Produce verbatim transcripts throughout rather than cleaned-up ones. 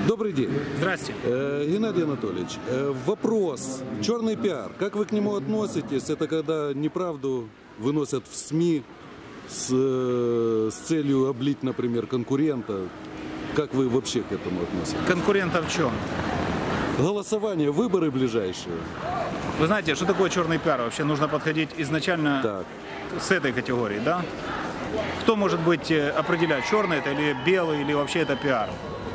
Добрый день. Здрасте. Э, Геннадий Анатольевич, э, вопрос. Черный пиар. Как вы к нему относитесь? Это когда неправду выносят в СМИ с, э, с целью облить, например, конкурента. Как вы вообще к этому относитесь? Конкурента в чем? Голосование, выборы ближайшие. Вы знаете, что такое черный пиар? Вообще нужно подходить изначально Так. с этой категории, да? Кто может быть э, определять, черный это или белый, или вообще это пиар?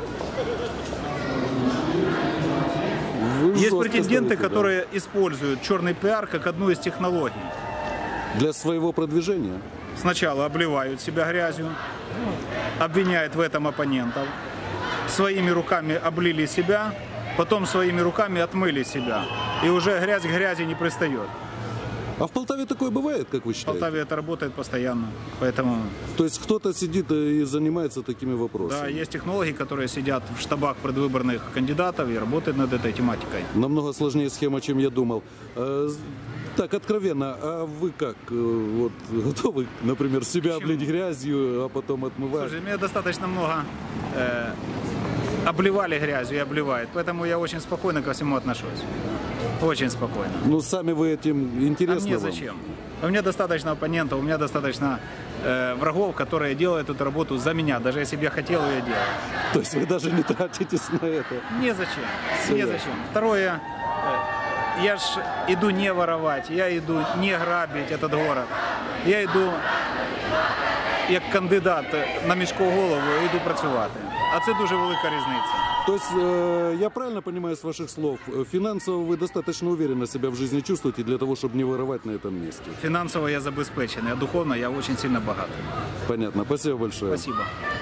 Вы Есть жестко претенденты, ставите, да. которые используют черный пиар как одну из технологий. Для своего продвижения? Сначала обливают себя грязью, обвиняют в этом оппонентов, своими руками облили себя, потом своими руками отмыли себя. И уже грязь к грязи не пристает. А в Полтаве такое бывает, как вы В считаете? Полтаве это работает постоянно, поэтому... То есть кто-то сидит и занимается такими вопросами? Да, есть технологи, которые сидят в штабах предвыборных кандидатов и работают над этой тематикой. Намного сложнее схема, чем я думал. Э, Так, откровенно, а вы как? Э, Вот готовы, например, себя Почему? облить грязью, а потом отмывать? Слушай, меня достаточно много э, обливали грязью и обливают, поэтому я очень спокойно ко всему отношусь. Очень спокойно. Ну, сами вы этим А интересно мне вам? зачем? У меня достаточно оппонентов, у меня достаточно э, врагов, которые делают эту работу за меня. Даже если бы я хотел, я делаю. То есть вы даже не тратитесь на это? Незачем. Всё Незачем. Второе, э, я ж иду не воровать, я иду не грабить этот город. Я иду як кандидат на міську голову, йду працювати. А це дуже велика різниця. То есть, э, я правильно понимаю с ваших слов, э, финансово вы достаточно уверенно себя в жизни чувствуете для того, чтобы не воровать на этом месте? Фінансово я забезпечений, а духовно я дуже сильно багатий. Понятно. Спасибо большое. Спасибо.